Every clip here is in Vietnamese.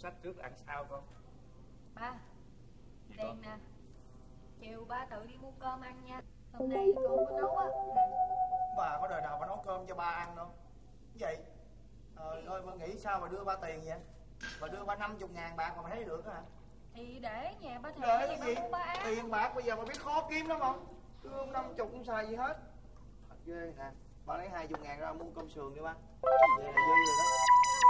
sách trước ăn sau con. Ba, Gì tiền con? nè. Chiều ba tự đi mua cơm ăn nha. Hôm nay con có nấu á. Bà có đời nào bà nấu cơm cho ba ăn đâu. Vậy trời ơi, bà nghĩ sao bà đưa ba tiền vậy? Bà đưa ba 50.000 bạc mà bà thấy được hả? Thì để nhà ba Để thèm cái thì gì? ba mua ba ăn. Tiền bạc bây giờ bà biết khó kiếm lắm không? Đưa 50 không xài gì hết. Thật ghê nè. Ba lấy 20.000 ra mua cơm sườn đi ba. Vậy là dư rồi đó.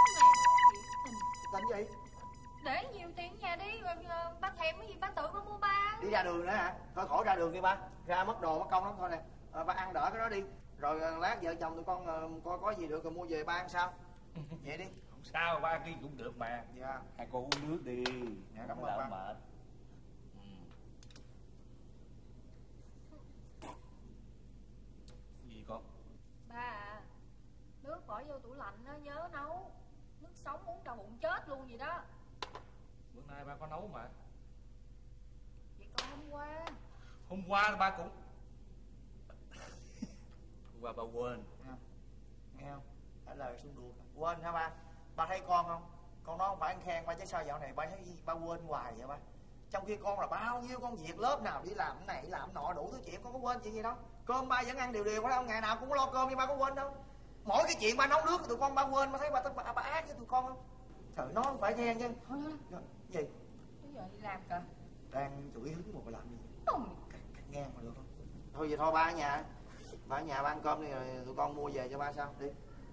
Tính gì? Để nhiều tiền nhà đi rồi ba thèm cái gì ba tự ba mua ba ăn. Đi ra đường nữa hả? Thôi khỏi ra đường đi ba. Ra mất đồ mất công lắm thôi nè. Ba ăn đỡ cái đó đi. Rồi lát vợ chồng tụi con có gì được rồi mua về ba ăn sao? Vậy đi. Không sao, ba đi cũng được mà. Dạ. Hai cô uống nước đi. Dạ, cảm ơn đỡ ba. mệt. Gì con? Ba à, nước bỏ vô tủ lạnh á, nhớ nấu. Nước sống uống đau bụng chết luôn vậy đó. Bữa nay ba có nấu mà. Vậy còn hôm qua? Hôm qua ba cũng hôm qua ba quên. Nghe không? Trả lời xuống đùa. Quên hả ba? Ba thấy con không? Con nói không phải ăn khen ba chứ sao dạo này ba thấy ba quên hoài vậy ba? Trong khi con là bao nhiêu công việc lớp nào đi làm cái này làm nọ đủ thứ chuyện, con có quên chuyện gì đâu. Cơm ba vẫn ăn đều đều phải không? Ngày nào cũng lo cơm nhưng ba có quên đâu. Mỗi cái chuyện ba nấu nước tụi con ba quên, ba thấy ba ác với tụi con không? Trời, nó không phải ghen chứ. Thôi Gì? bây giờ đi làm kìa. Đang chửi hứng mà ba làm gì? Không. Cắt ngang mà được không? Thôi vậy thôi ba ở nhà. Ba ở nhà ba ăn cơm đi rồi tụi con mua về cho ba sao? Đi.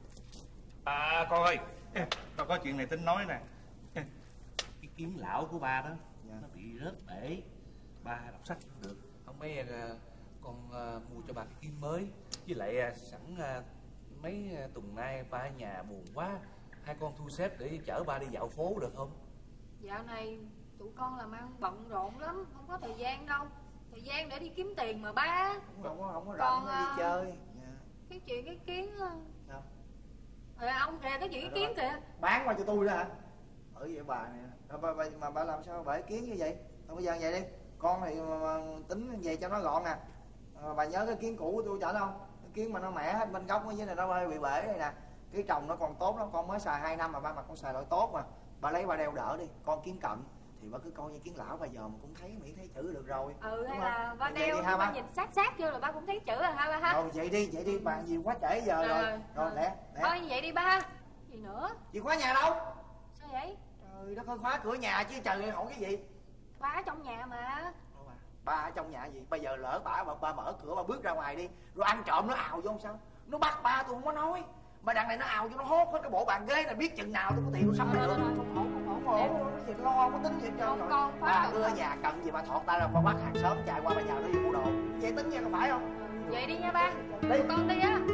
À con ơi, con có chuyện này tính nói nè. Cái kiếm lão của ba đó, Dạ. nó bị rớt bể. Ba đọc sách cũng được. Không mấy con mua cho ba cái kiếm mới. Với lại sẵn mấy tuần nay ba ở nhà buồn quá, hai con thu xếp để chở ba đi dạo phố được không? Dạo này tụi con làm ăn bận rộn lắm, không có thời gian đâu. Thời gian để đi kiếm tiền mà ba. Không có Còn, rảnh đi chơi. Dạ. Cái chuyện cái kiến Sao? ông kìa, cái chuyện cái kiến kìa. Bán qua cho tôi đó hả? Bởi vậy bà nè. Mà bà làm sao bể kiến như vậy? Thôi bây giờ vậy đi. Con thì tính về cho nó gọn nè. Bà nhớ cái kiến cũ của tôi chở không? Cái kiến mà nó mẻ hết bên gốc ở dưới này nó hơi bị bể đây nè. Cái trồng nó còn tốt lắm, con mới xài 2 năm mà ba mặt con xài loại tốt mà. Bà lấy ba đeo đỡ đi. Con kiến cận thì bà cứ coi như kiến lão, bây giờ mà cũng thấy miệng thấy chữ được rồi. Hay là ba Vậy đeo đi ha, ba ba. nhìn sát vô là ba cũng thấy chữ rồi ha ba ha. Rồi vậy đi bàn gì quá trễ giờ rồi. Rồi lẹ. Thôi vậy đi ba. Gì nữa? Chìa khóa nhà đâu? Sao vậy? Trời đất ơi, khóa cửa nhà chứ trời, hỏi cái gì? Ba ở trong nhà mà. Ba ở trong nhà gì? Bây giờ lỡ ba mở cửa, ba bước ra ngoài đi, rồi ăn trộm nó ào vô sao? Nó bắt ba tôi không có nói. Mà đằng này nó ào vô nó hốt hết cái bộ bàn ghế này, biết chừng nào tôi có tiền nó sắm lại được. Không ổn, cái gì lo không có tính gì hết trơn rồi. Ba cứ ở nhà cần gì ba thọt ta ra, ba bắt hàng xóm chạy qua ba nhờ nó đi mua đồ. Vậy tính nha, có phải không? Vậy đi nha ba. Đi. Con đi á.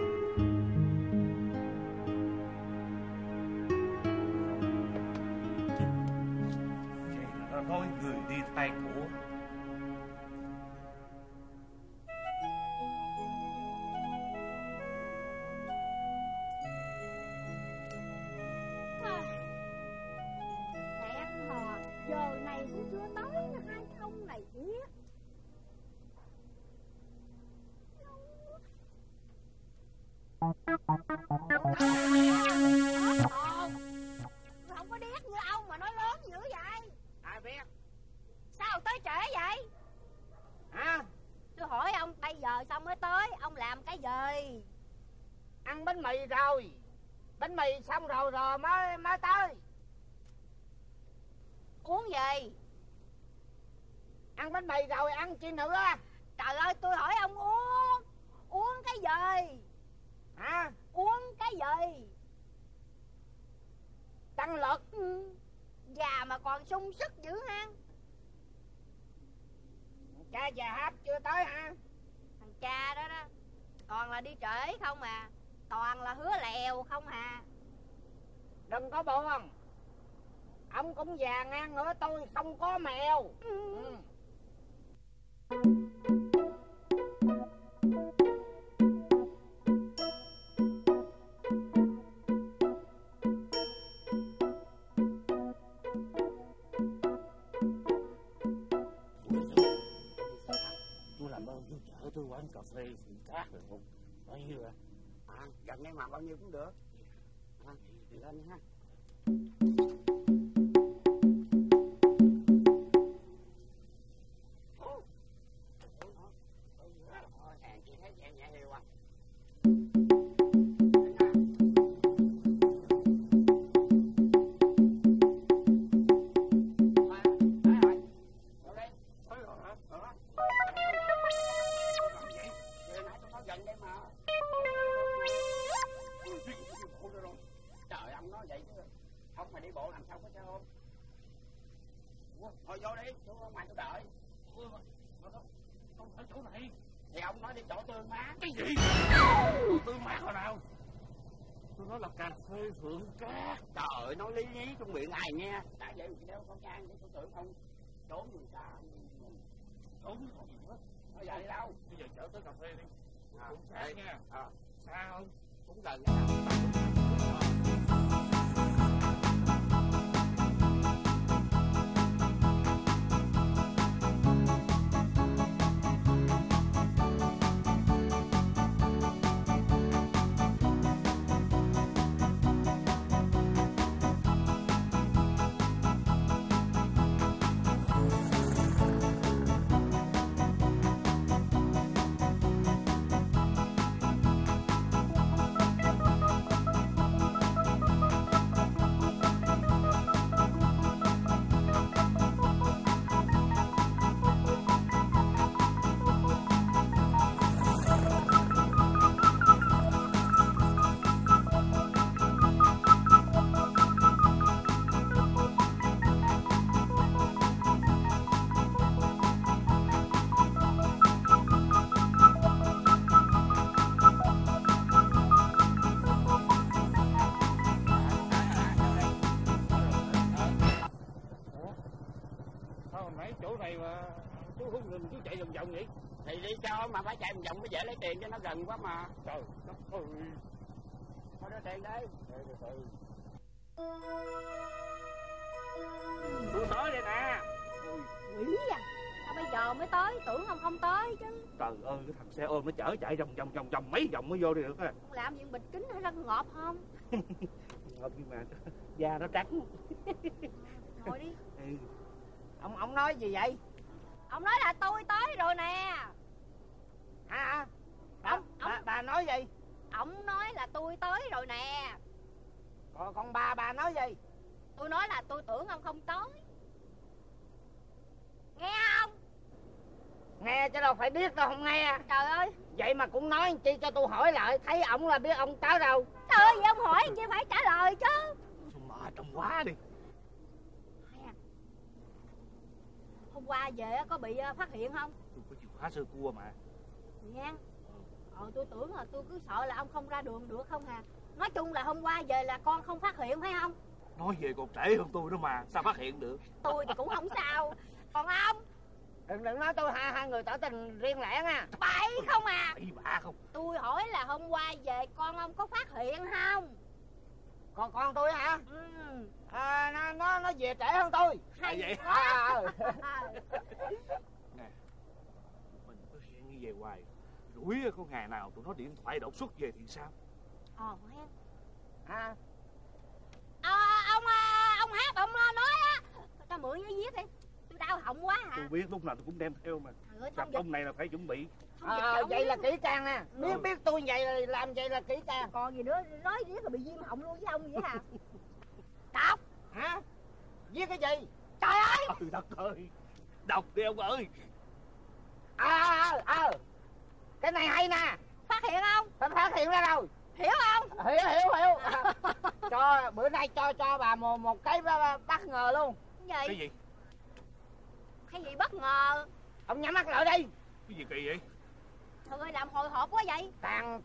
Vậy là nói người đi thay của. Hẹn hò giờ này cũng chưa tới, hai cái ông này biết. Tôi không có điếc như ông mà nói lớn dữ vậy. Ai biết? Sao tới trễ vậy? Hả? Tôi hỏi ông bây giờ sao mới tới, ông làm cái gì? Ăn bánh mì rồi. Bánh mì xong rồi mới tới. Uống gì? Ăn bánh mì rồi ăn chi nữa? Trời ơi, tôi hỏi ông uống. Uống cái gì? Hả? Uống cái gì? Tăng lực. Già mà còn sung sức dữ ha. Cha già hấp chưa tới hả? Thằng cha đó đó toàn là đi trễ không à, toàn là hứa lèo không à. Đừng có buồn. Ông cũng già ngang ngửa tôi, không có mèo. Tôi làm ơn tôi chở tôi quán cà phê Phượng Cát được không? Bao nhiêu ạ? Gần đây mà bao nhiêu cũng được. Đi lên ha. Thôi vô đi, tôi ở ngoài tôi đợi. Không phải chỗ này. Thì ông nói đi chỗ Tương Mát. Cái gì? Tương Mát hồi nào? Tôi nói là cà phê Phượng Cát. Trời ơi, nói lý nhí trong miệng ai nghe. Đã vậy thì đeo con nhang để tôi tưởng không trốn người ta. Trốn còn gì hết. Nói vậy đâu. Bây giờ chở tới cà phê đi. Phượng Cát nha. Xa không? Cũng gần. Chỗ này mà chú không ngừng chú chạy vòng vòng vậy? Thì đi cho mà phải chạy vòng vòng mới dễ lấy tiền cho nó gần quá mà. Trời đất ơi. Thôi đưa tiền đi. Tôi tới đây nè. Quỷ à, sao bây giờ mới tới, tưởng ông không tới chứ. Trời ơi, cái thằng xe ôm nó chở chạy vòng mấy vòng mới vô đi được á. Ông làm chuyện bịt kính hay răng ngọt không? Ngọt nhưng mà da nó trắng. Ngồi đi. Ông nói gì vậy? Ông nói là tôi tới rồi nè. Hả? Bà nói gì? Ông nói là tôi tới rồi nè. Còn bà nói gì? Tôi nói là tôi tưởng ông không tới. Nghe không? Nghe chứ đâu phải biết đâu không nghe. Trời ơi. Vậy mà cũng nói chi cho tôi hỏi lại. Thấy ổng là biết ông tới đâu. Trời ơi, vậy ông hỏi chi phải trả lời chứ. Sao mà trông quá đi. Hôm qua về có bị phát hiện không? Tôi có chìa khóa sơ cua mà. Nha. Tôi tưởng là tôi cứ sợ là ông không ra đường được không à. Nói chung là hôm qua về là con không phát hiện phải không? Nói về còn trễ hơn tôi đó mà, sao phát hiện được? Tôi thì cũng không sao. Còn ông? Đừng nói tôi hai người tỏ tình riêng lẻ nha. Bậy không à? Bậy bạ không? Tôi hỏi là hôm qua về con ông có phát hiện không? Còn con tôi hả? Ừ. Nó về trễ hơn tôi. Hay vậy? Nè, mình cứ hẹn như về hoài, rủi có ngày nào tụi nó điện thoại đột xuất về thì sao? Hen. Ông hát ông nói á, cho mượn giấy viết đi. Tôi đau họng quá hả? Tôi biết lúc nào tôi cũng đem theo mà. Gặp ông này là phải chuẩn bị. Vậy là kỹ càng nè. Biết tôi vậy là làm vậy là kỹ càng. Còn gì nữa, nói riết là bị viêm họng luôn với ông vậy hả? Đọc. Hả? Viết cái gì? Trời ơi. Trời đất ơi. Đọc đi ông ơi. Cái này hay nè. Phát hiện không? Phải phát hiện ra rồi. Hiểu không? Hiểu. Cho bữa nay cho bà một cái bất ngờ luôn. Cái gì? Cái gì bất ngờ? Ông nhắm mắt lại đi. Cái gì kỳ vậy? Trời ơi, làm hồi hộp quá vậy. Tăng.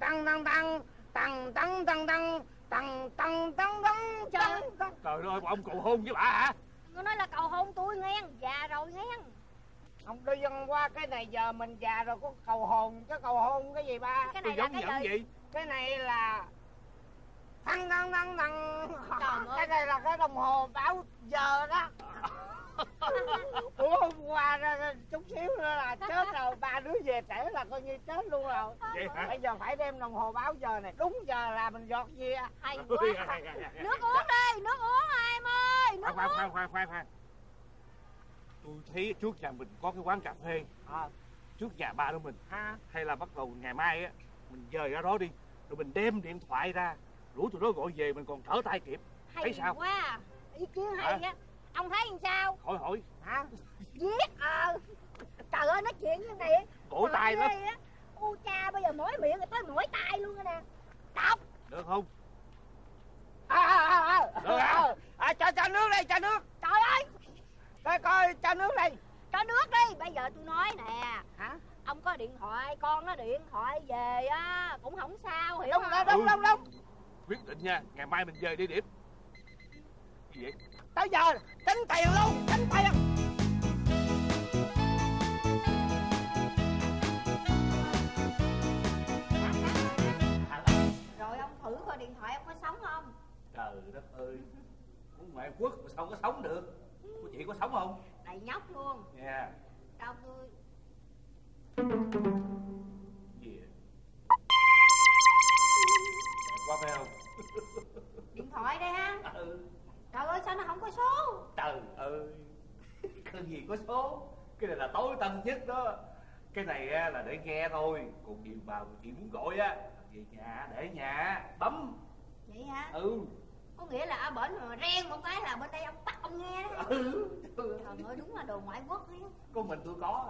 Trời ơi, ông cầu hôn với bà hả? Nó nói là cầu hôn tôi nghe, già rồi nghe. Ông đi văn qua cái này giờ mình già rồi có cầu hôn chứ cầu hôn cái gì ba? Cái này là cái gì? Cái này là thăng. Trời cái này là cái đồng hồ báo giờ đó. Ủa hôm qua ra chút xíu nữa là chết rồi, ba đứa về trễ là coi như chết luôn rồi. Vậy hả? Bây giờ phải đem đồng hồ báo giờ này đúng giờ là mình giọt gì à? Hay quá. Nước uống đi, nước uống em ơi, nước uống. Khoan. Tôi thấy trước nhà mình có cái quán cà phê trước nhà ba đứa mình. Hay là bắt đầu ngày mai á mình dời ra đó đi, rồi mình đem điện thoại ra rủ tụi nó gọi về, mình còn trở tay kịp. Thấy sao? Hay quá, ý kiến hay á. Ông thấy làm sao? Hỏi. Hả? Viết Trời ơi, nói chuyện như này cổ tay lắm. U cha, bây giờ mỏi miệng rồi tới mỏi tay luôn rồi nè. Đọc. Được không? Cho nước đây, cho nước. Trời ơi. coi cho nước đi. Cho nước đi. Bây giờ tôi nói nè. Hả? Ông có điện thoại, con nó điện thoại về á cũng không sao, hiểu Đúng không? rồi, đúng. Quyết định nha, ngày mai mình về địa điểm. Gì vậy? Tới giờ tính tiền luôn, tính tiền. Rồi ông thử coi điện thoại ông có sống không? Trời đất ơi, muốn ngoại quốc mà sao có sống được? Cô chị có sống không? Đầy nhóc luôn. Nha. Đâu tôi. Gì vậy? Đẹp quá phải không? Điện thoại đây ha. Ừ. Trời ơi sao nó không có số? Trời ơi, cái gì có số. Cái này là tối tâm nhất đó. Cái này á, là để nghe thôi. Còn điều mà chị muốn gọi á, về nhà, để nhà bấm. Vậy hả? Ừ. Có nghĩa là ở bển mà reng một cái là bên đây ông tắt ông nghe đó. Ừ. Trời ơi đúng là đồ ngoại quốc ấy. Con mình tôi có.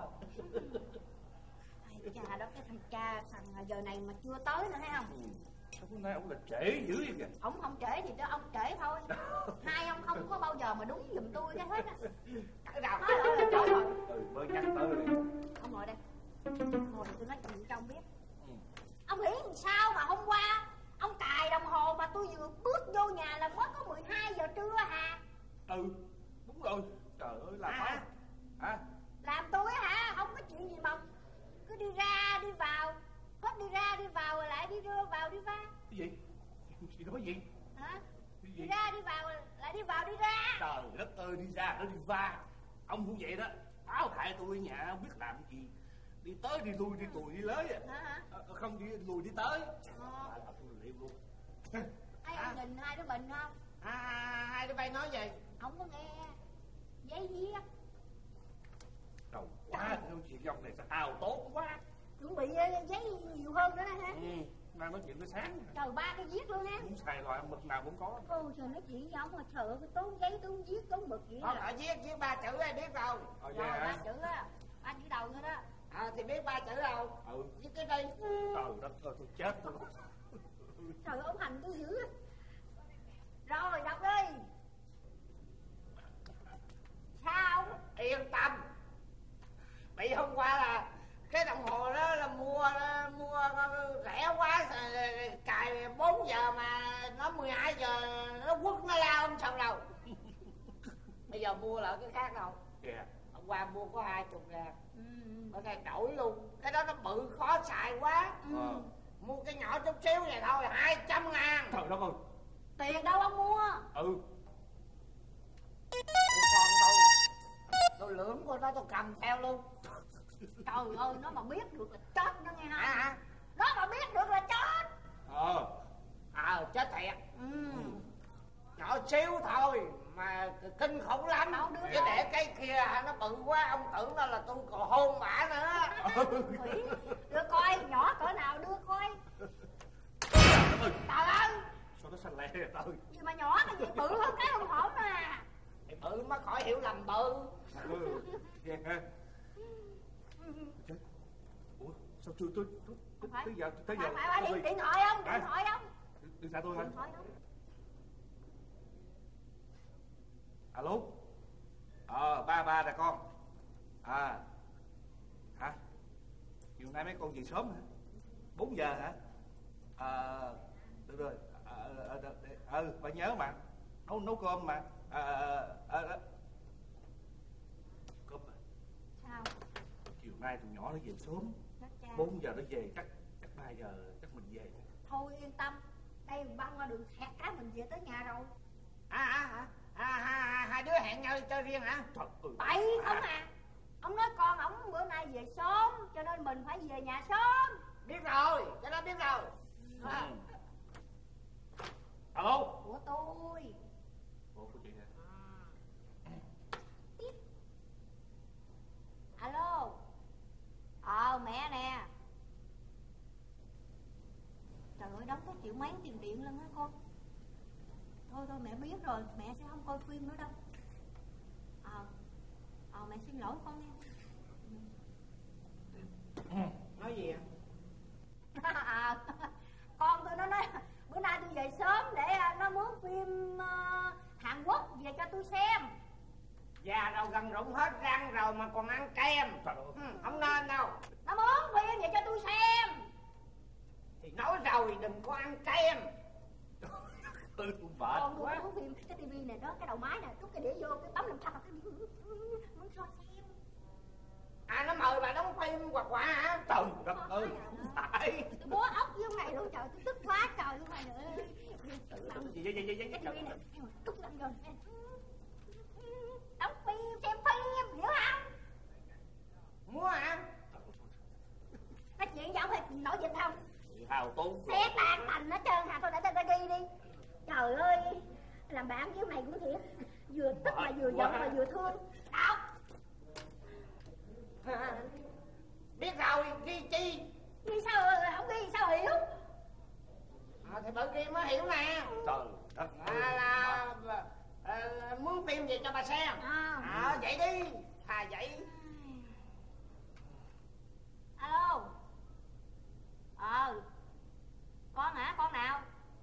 Ai chà đó, cái thằng cha thằng giờ này mà chưa tới nữa thấy không? Hôm nay ông là trễ dữ vậy kìa. Ông không trễ thì đó ông trễ thôi. Hai ông không có bao giờ mà đúng giùm tôi cái hết á. Cái nào? Nói là trễ rồi. Ừ, mới nhắc tới rồi. Ông ngồi đây. Ngồi tôi nói chuyện cho ông biết. Ông nghĩ làm sao mà hôm qua ông cài đồng hồ mà tôi vừa bước vô nhà là mới có 12 giờ trưa hả? Ừ, đúng rồi. Trời ơi, làm sao? Hả? Làm tôi hả? Không có chuyện gì mà cứ đi ra đi vào, hết đi ra đi vào rồi lại đi đưa vào đi ra. Cái gì? Chị nói gì? Hả? Cái gì? Đi ra đi vào lại đi vào đi ra. Trời đất ơi, đi ra nó đi va. Ông cũng vậy đó. Báo hại tôi ở nhà không biết làm cái gì. Đi tới đi lui đi tùi đi lới à. Hả? Không đi lùi đi tới. Ờ. Tôi liệu luôn. Ai ông nhìn hai đứa mình không? Hai đứa bay nói gì? Không có nghe. Giấy viết. Trời quá, cái chuyện ông này sao hào tốt quá. Chuẩn bị giấy nhiều hơn nữa đó ha. Ừ, đang nói chuyện tới sáng. Trời, 3 cái viết luôn ha. Muốn xài loại mực nào cũng có. Ôi trời, nói chuyện với ông mà sợ cái tốn giấy tốn viết tốn mực vậy. Thôi ở viết 3 chữ ai biết đâu. Vậy Rồi hả? 3 chữ á, 3 chữ đầu nữa đó. Thì biết 3 chữ đâu. Ừ. Viết cái đây. Trời đất ơi, tôi chết tôi. Trời ơi, ông hành tôi dữ. Rồi đọc đi. Sao? Yên tâm. Bị hôm qua là cái đồng hồ đó là mua rẻ quá, cài 4 giờ mà nó 12 giờ nó quất nó lao không sao đâu. Bây giờ mua lại cái khác đâu. Kìa. Hôm qua mua có 20 ngàn. Bữa nay đổi luôn. Cái đó nó bự khó xài quá. Mua cái nhỏ chút xíu này thôi 200 ngàn. Trời đất ơi. Tiền đâu ông mua? Ừ. Con tôi lượm của nó tôi cầm theo luôn. Trời ơi, nó mà biết được là chết nó nghe không? Hả? Nó mà biết được là chết. Chết thiệt. Nhỏ xíu thôi mà kinh khủng lắm. Chứ để cái kia nó bự quá ông tưởng nó là tôi còn hôn bả nữa. Quỷ, đưa coi nhỏ cỡ nào đưa coi. Trời ơi, Sao nó xanh lẹ vậy trời? gì mà nhỏ cái gì bự hơn cái hông hổm à. Thì bự mới khỏi hiểu lầm bự. Ghê ha. Chết. Ủa sao chưa tới giờ tới giờ. Phải điện thoại không? Điện thoại không? Điện thoại tôi hả? Điện thoại không? Alo. Ba nè con. Hả? Chiều nay mấy con về sớm hả? 4 giờ hả? Được rồi. Bà nhớ mà. Nấu cơm mà. Cơm mà. Sao? Chiều nay tụi nhỏ nó về sớm. 4 giờ nó về, chắc 3 giờ chắc mình về. Thôi yên tâm. Đây mình băng qua đường thẹt cái mình về tới nhà rồi. Hai đứa hẹn nhau chơi riêng hả? Bậy không à. Ông nói con ổng bữa nay về sớm cho nên mình phải về nhà sớm. Biết rồi, cái đó biết rồi. Alo. Của tôi. Ủa của chị hả? Alo. Mẹ nè. Trời ơi, đóng có triệu mấy tiền điện lắm hả con? Thôi mẹ biết rồi, mẹ sẽ không coi phim nữa đâu. Mẹ xin lỗi con nghe. Nói gì ạ? Con tôi nó nói bữa nay tôi về sớm để nó mướn phim Hàn Quốc về cho tôi xem. Già rồi nào gần rụng hết răng rồi mà còn ăn kem. Không nên đâu. Nó muốn phim vậy cho tôi xem. Thì nói rồi đừng có ăn kem. Con tôi muốn phim cái tivi này đó, cái đầu máy này, trút cái đĩa vô, cái bấm làm sao mà cái muốn cho xem. À nó mời bà đóng phim quạt quạ hả? Trời đất ơi, phải. Tôi búa ốc với ông này luôn, trời, tôi tức quá trời luôn này nữa. Gì Cái tivi này, trút lên rồi. Đóng phim, xem phim, hiểu không? Mua hả? Nói chuyện với ông thì nổi dịch không? Hào tốn. Xe tan tành hết trơn hả, thôi để ta ghi đi. Trời ơi, làm bạn với ông này cũng thiệt. Vừa tức mà vừa giận mà vừa thương. Đọc. Biết rồi, ghi chi? Ghi sao, không ghi sao hiểu? Thì bởi ghi mới hiểu nè. Trời đất ơi. Là muốn phim gì cho bà xem. Vậy đi. Vậy. Alo. Con hả, con nào?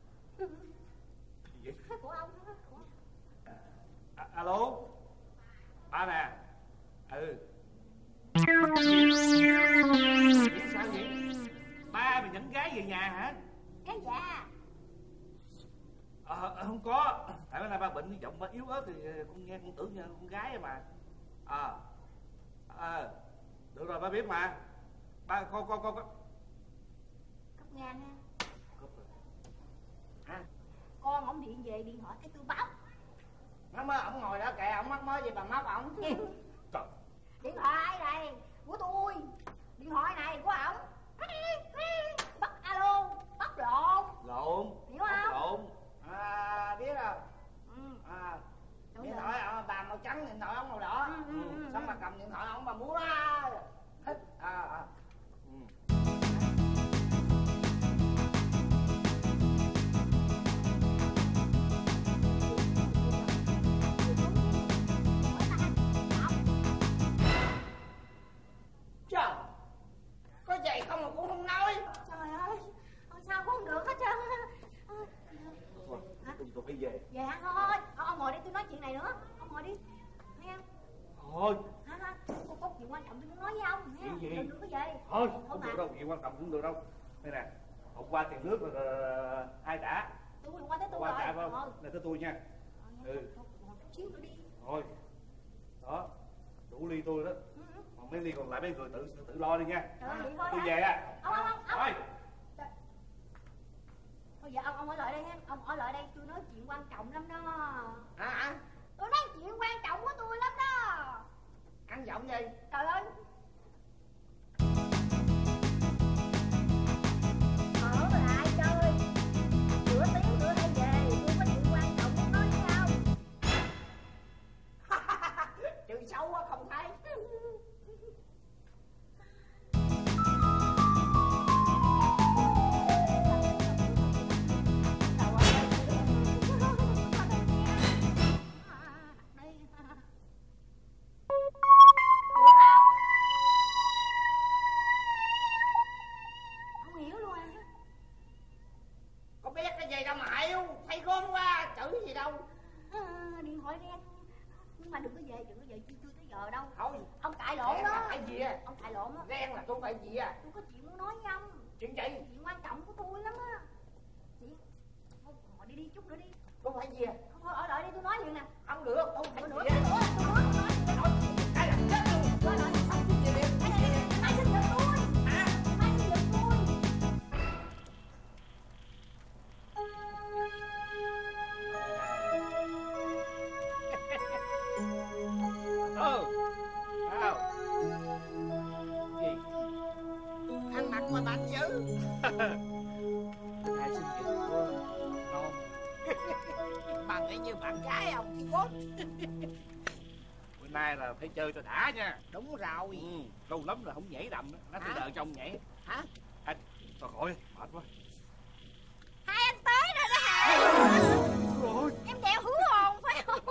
Gì? Của ông đó. Alo. Ba nè. Sao vậy? Ba mày dẫn gái về nhà hả? Cái dạ. Không có. Tại bữa nay ba bệnh, giọng ba yếu ớt thì con nghe con tưởng như con gái mà. Được rồi, ba biết mà. Ba con. Cốc ngang ha. Con ổng điện về điện thoại cái tôi báo. Nó mới ổng ngồi đó kệ, ổng mắc mới gì bà móc ổng. Trời. Điện thoại này của tôi, điện thoại này của ổng. Bắt alo, bắt lộn. Lộn. Hiểu không? Lộn. Biết rồi. Điện thoại bà màu trắng, điện thoại ổng màu đỏ. Xong bà cầm điện thoại ổng bà múa đó. Thích. Trời, có vậy không mà cũng không nói. Trời ơi, sao cũng không được hết trơn. Thôi, tôi phải về. Về hả? Thôi, ông ngồi đi, tôi nói chuyện này nữa. Ông ngồi đi, nghe không? Thôi. Hả? Có chuyện quan trọng tôi muốn nói với ông, nghe không? Đừng có về. Thôi, không được đâu, chuyện quan trọng cũng được đâu. Đây nè, hôm qua tiền nước là ai trả? Tôi hôm qua tới tôi rồi. Hôm qua trả phải không? Này tới tôi nha. Thôi, chút xíu nữa đi. Thôi. Đó, đủ ly tôi đó. Còn mấy ly còn lại mấy người tự lo đi nha. Vậy thôi tôi hả? về á. Ông. Thôi. Thôi giờ ông ở lại đây ha. Ông ở lại đây, tôi nói chuyện quan trọng lắm đó. Hả? Tôi nói chuyện quan trọng của tôi lắm đó. Ăn giọng gì? Trời ơi. Ở lại chơi. Nửa tiếng nữa hay về. Tôi có chuyện quan trọng muốn nói với ông. Chữ xấu quá không thấy. Điện thoại đen. Nhưng mà đừng có về chưa tới giờ đâu. Thôi ông cãi lộn đó. Phải gì à? Ông cãi lộn đó. Đen là tôi phải gì à? Tôi có chuyện muốn nói với ông. Chuyện gì? Chuyện quan trọng của tôi lắm á. Chuyện ngồi đi chút nữa đi. Tôi phải gì à? Thôi ở lại đi, tôi nói liền nè. Không được, tôi phải nữa gì à? tôi nói Ai làm chết luôn. nói Không chút gì liền. mai sinh nhật tôi. Mai sinh nhật tôi. Gì? Ăn mặc mà bạch dữ. Ai sinh nhật của non. Bà nghĩ như bạn gái ông thì cốt. Bữa nay là phải chơi cho đã nha. Đúng rồi. Lâu lắm là không nhảy đầm đó. Nó phải đợi chồng nhảy. Hả? Anh, thôi khỏi, mệt quá. Hai anh tới rồi đó hả? Rồi. Em đeo hứa hồn phải không?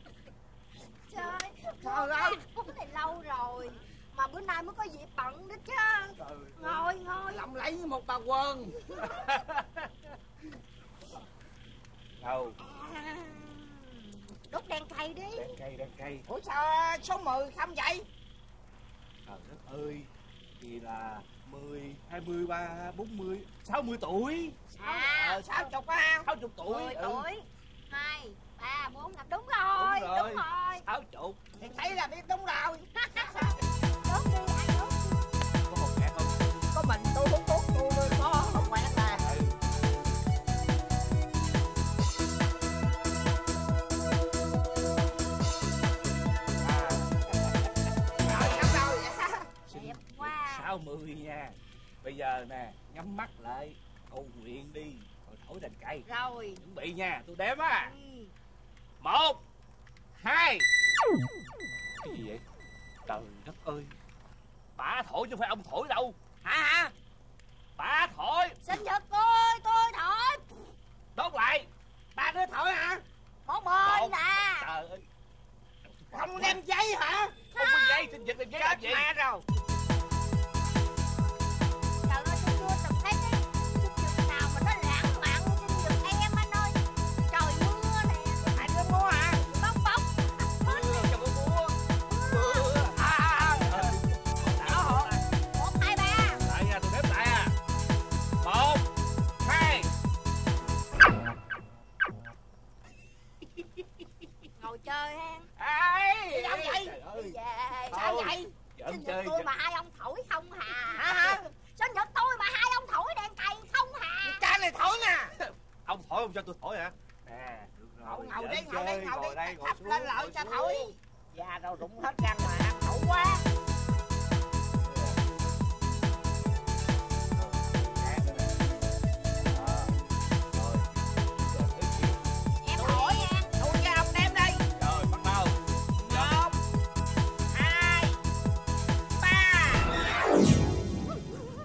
Trời ơi, cái này lâu rồi. Mà bữa nay mới có dịp bận đó chứ. Ngồi. Lộng lẫy như một bà quần. Đâu? Đốt đèn cày đi. Đèn cây. Ủa sao số 10 không vậy? Trời đất ơi, thì là 10, 20, 30, 40, 60 tuổi. 60 á. 60 tuổi. 10 tuổi. 2, 3, 4, 5. Đúng rồi. Đúng rồi. 60. Thì thấy là biết đúng rồi. Đốt đi, ai đốt đi. Có hột quẹt không? Có mình tôi hút thuốc tôi có không quẹt nè. Đẹp quá. 60 nha. Bây giờ nè, nhắm mắt lại, cầu nguyện đi, rồi thổi đèn cây. Rồi. Chuẩn bị nha, tôi đếm á. Ừ. 1, 2. Cái gì vậy? Trời đất ơi. Bà thổi chứ không phải ông thổi đâu. Hả? Bà thổi. Sinh nhật tôi thổi. Đốt lại. Ba đứa thổi hả? Một mình à. Trời ơi. Không đem giấy hả? Không có dây, sinh nhật đem giấy làm gì? Chết mẹ rồi. Trời ơi, tôi chưa từng thấy cái sinh nhật nào mà nó lãng mạn như sinh nhật em anh ơi. Trời mưa nè. Hai đứa mua hả? Bong bóng. Cho cô mua. Đó. 1, 2, 3. Lại nha, tôi đếm lại à. 1, 2. Ngồi chơi ha. Ê, đâu vậy? Trời ơi. Về. Sao vậy? Giỡn Sinh nhật chơi. tôi mà hai ông thổi không hà. Hả? Sinh nhật tôi mà hai ông thổi đèn cày không hà. Cha này thổi nè. Ông thổi không cho tôi thổi hả? Nè, được rồi. Ngồi đi, giỡn ngồi chơi, đi, ngồi đi. đây, ngồi Thắp xuống, lên lợi ngồi cho xuống. thổi. Da đâu rụng hết răng mà ăn thổi quá. Em thổi nha. Tôi với ông đem đi. Rồi, bắt đầu. 1, 2, 3. Vui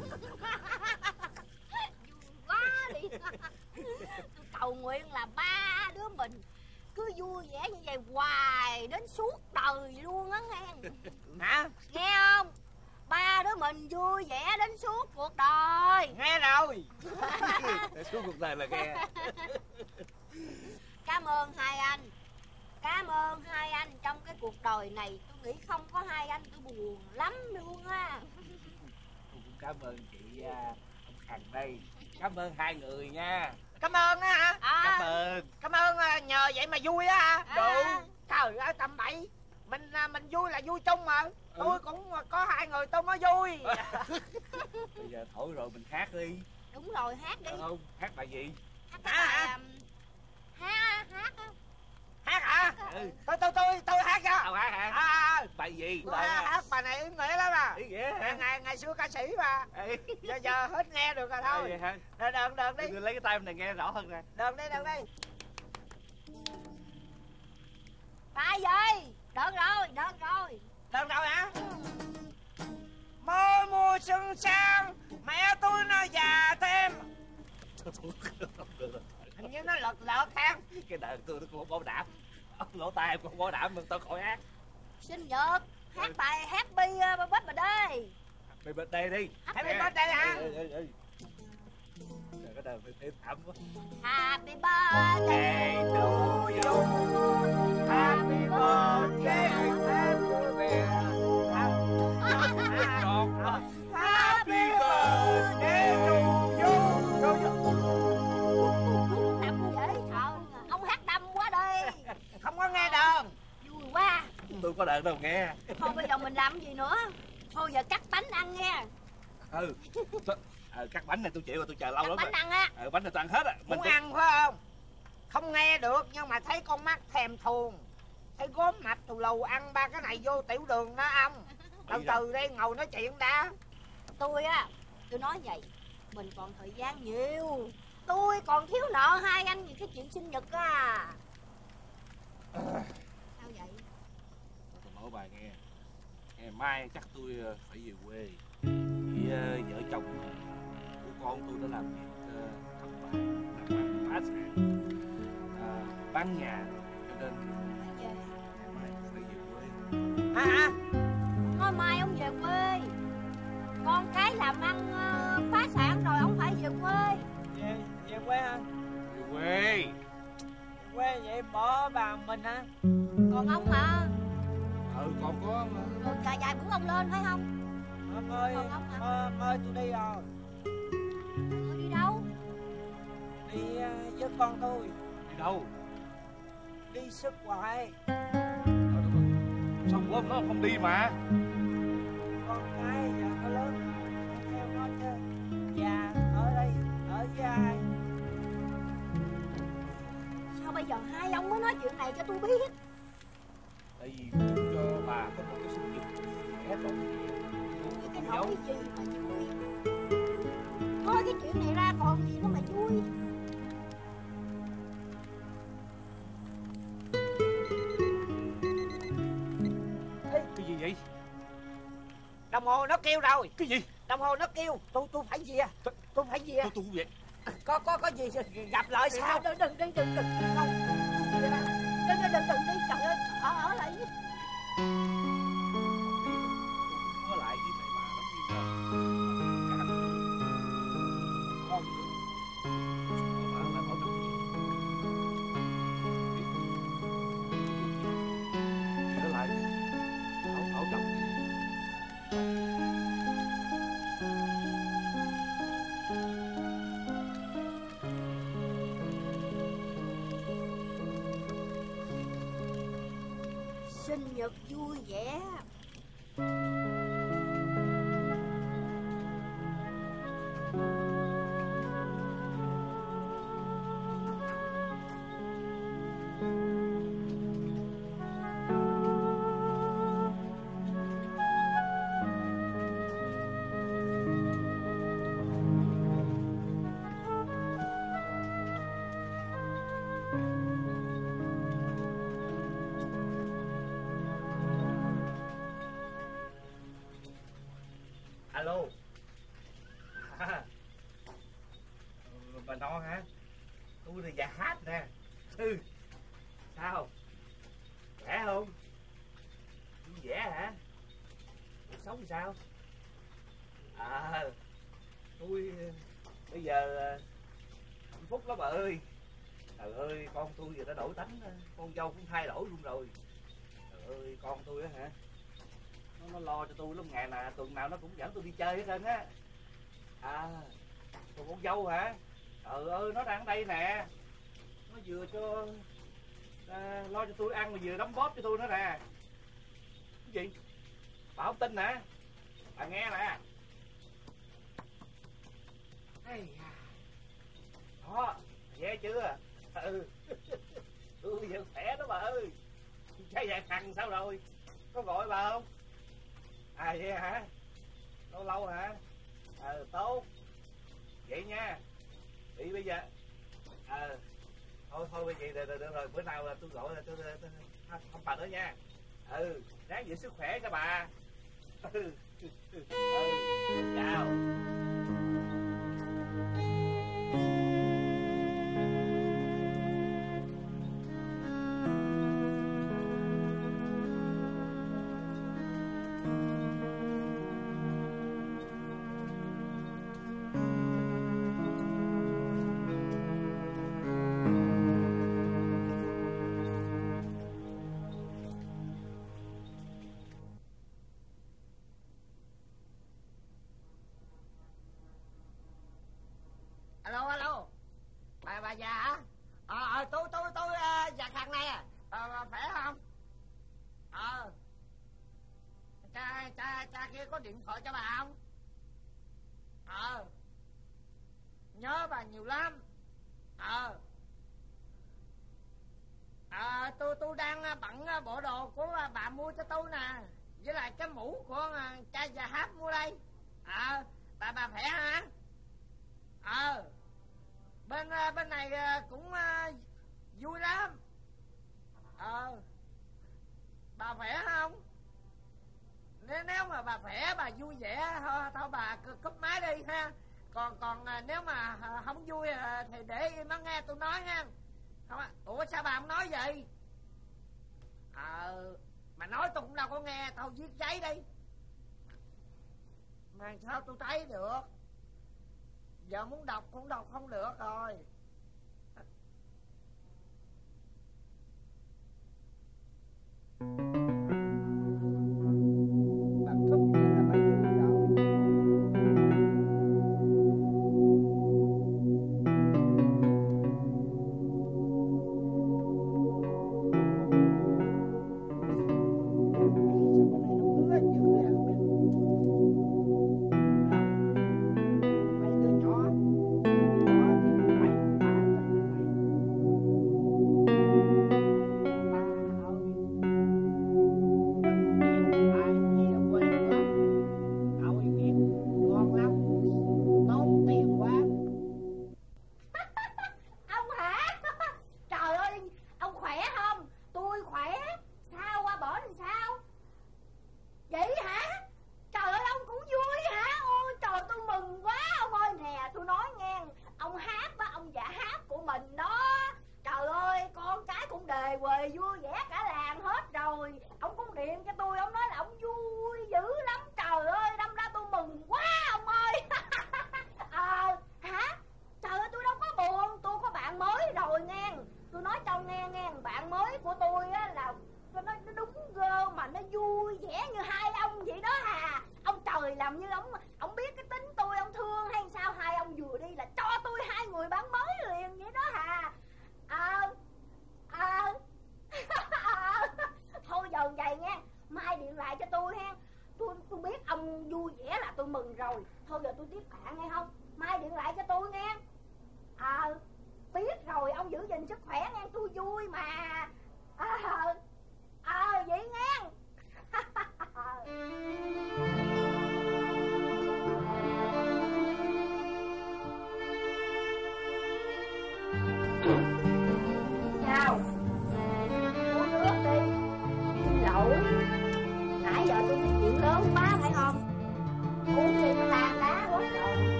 quá đi. Tôi cầu nguyện là ba đứa mình cứ vui vẻ như vậy hoài đến suốt đời luôn á nghe. Hả? Nghe không? Ba đứa mình vui vẻ đến suốt cuộc đời. Nghe rồi. Suốt cuộc đời là nghe. Cảm ơn hai anh. Cảm ơn hai anh. Trong cái cuộc đời này tôi nghĩ không có hai anh tôi buồn lắm luôn á. Tôi cũng cảm ơn chị ông Khằng đây. Cảm ơn hai người nha. Cảm ơn á hả? Cảm ơn. Cảm ơn nhờ vậy mà vui á hả? À. Trời ơi tầm bậy. Mình vui là vui chung mà. Tôi cũng có hai người tôi mới vui. Bây giờ thổi rồi mình hát đi. Đúng rồi, hát đi. Được không? Hát bài gì? Hát cái bài hát á. Hát hả? Ừ. Tôi hát cho. Tao hát hả? À, Bài gì? hát bài này ý nghĩa lắm à. Ý nghĩa hả? Ngày xưa ca sĩ mà. Ê. Giờ hết nghe được rồi thôi. Vậy hả? Đờn đi. Tôi lấy cái tay này nghe rõ hơn nè. Đờn đi. Bài gì? Được rồi. Đờn rồi hả? Mơ mùa xuân sang, mẹ tôi nó già thêm. Hình như nó lợt ha. Cái đời tôi nó cũng không bảo đảm. Lỗ tai em cũng không bảo đảm mà tao khỏi hát. Sinh nhật. Hát bài Happy Birthday. Mày bên đây đi. Happy birthday hả? Trời, cái đời mình êm thẳm quá. Happy birthday to you. Happy birthday Happy birthday to you. Đâm dễ sợ. Ông hát đâm quá đi. Không có nghe đờn. Vui quá. Tôi có đợt đâu nghe. Thôi bây giờ mình làm gì nữa? Thôi giờ cắt bánh ăn nghe. Cắt bánh này tôi chịu rồi, tôi chờ lâu Cắt lắm bánh rồi. ăn á. Bánh này tôi ăn hết á. Muốn ăn phải không? Không nghe được nhưng mà thấy con mắt thèm thuồng. Thấy gốm mạch tù lù ăn ba cái này vô tiểu đường đó ông. Từ từ đây ngồi nói chuyện đã. Tôi nói vậy. Mình còn thời gian nhiều. Tôi còn thiếu nợ hai anh vì cái chuyện sinh nhật á. Sao vậy? Tôi nói bài nghe. Ngày mai chắc tôi phải về quê. Vì vợ chồng của con tôi đã làm việc thất bại, làm ăn phá sản, bán nhà, cho nên Về. ngày mai tôi phải về quê. Hả? Thôi mai ông về quê. Con cái làm ăn phá sản rồi ông phải về quê. Về quê hả? Về quê. Quê vậy Em bỏ bà mình hả? Còn ông mà. Còn có Rồi vài bữa ông lên phải không? Ông ơi, Còn ông hả? ơi tôi đi rồi. Đi đâu? Đi với con tôi. đi đâu? Đi xuất ngoại. Sao bữa hôm đó không đi mà? Con cái giờ nó lớn, theo nó chứ. Già ở đây, ở với ai? Sao bây giờ hai ông mới nói chuyện này cho tôi biết? Tại vì muốn cho bà có một cái sinh nhật hết rồi. Cái nỗi gì mà vui. Thôi cái chuyện này ra còn gì nữa mà vui. Cái gì vậy? Đồng hồ nó kêu rồi. Cái gì? Đồng hồ nó kêu. Tôi phải về. Tôi phải về. Tôi cũng vậy. Có gì gặp lại sao? Đừng không. Đừng đi. Trời ơi, ở lại với. Ở lại với mẹ bà lắm nhưng mà cảm con bà lại bảo trọng gì ở lại bảo trọng. Sinh nhật vui vẻ. Alo. Bà Non hả? Tôi là già hát nè. Sao? Khỏe không? Vui vẻ hả? Cuộc sống sao? Tôi bây giờ hạnh phúc lắm bà ơi. Trời ơi, con tôi giờ đã đổi tánh, con dâu cũng thay đổi luôn rồi. Trời ơi, con tôi á hả? Nó lo cho tôi lắm, ngày nào tuần nào nó cũng dẫn tôi đi chơi hết trơn á. Còn con dâu hả? Trời ơi, nó đang ở đây nè. Nó vừa cho lo cho tôi ăn mà vừa đóng góp cho tôi nữa nè. Cái gì? Bà không tin nè. Bà nghe nè. Đó, nghe chưa? Tôi bây giờ khỏe đó bà ơi. Cái vàng thằng sao rồi? Có gọi bà không? Vậy hả? Lâu lâu hả? Tốt. Vậy nha. Thì bây giờ thôi bây giờ được rồi, bữa nào là tôi gọi là tôi không bà nữa nha. Ráng giữ sức khỏe cho bà. Chào. Alo. Bà già hả? Tôi già thằng này à. Bà khỏe không? Cha kia có điện thoại cho bà không? Nhớ bà nhiều lắm. Tôi đang bận bộ đồ của bà mua cho tôi nè, với lại cái mũ của cha già hát mua đây. Bà khỏe hả? Bên này cũng vui lắm. Bà khỏe không? Nếu mà bà khỏe, bà vui vẻ thôi bà cúp máy đi ha. Còn nếu mà không vui thì để nó nghe tôi nói ha. Không, ủa sao bà không nói vậy? Mà nói tôi cũng đâu có nghe. Thôi viết giấy đi. Mà sao tôi thấy được? Giờ muốn đọc cũng đọc không được rồi. Bạn thúc vậy là phải vui rồi. Ông hả? Trời ơi, ông khỏe không? Tôi khỏe. Sao qua bển làm sao? Vậy hả? Trời ơi, ông cũng vui hả? Ôi trời, tôi mừng quá ông ơi. Nè, tôi nói nghe, ông hát đó, ông giả hát của mình đó. Trời ơi, con cái cũng đề quề vui vẻ cả làng hết rồi. Ông cũng điện cho tôi, ông nói là ông vui dữ lắm. Trời ơi, đâm ra tôi mừng quá ông ơi. Hả? Trời ơi, tôi đâu có buồn, tôi có bạn mới rồi nghe. Tôi nói cho nghe, bạn mới của tôi á là nó đúng gơ mà nó vui vẻ như hai ông vậy đó hà. Ông trời làm như ông biết cái tính tôi, ông thương hay sao? Hai ông vừa đi là cho tôi hai người bạn mới liền vậy đó hà. Thôi giờ vậy nha, mai điện lại cho tôi ha. Tôi biết ông vui vẻ là tôi mừng rồi. Thôi giờ tôi tiếp bạn nghe không? Mai điện lại cho tôi nghe. Biết rồi, ông giữ gìn sức khỏe nghe, tôi vui mà.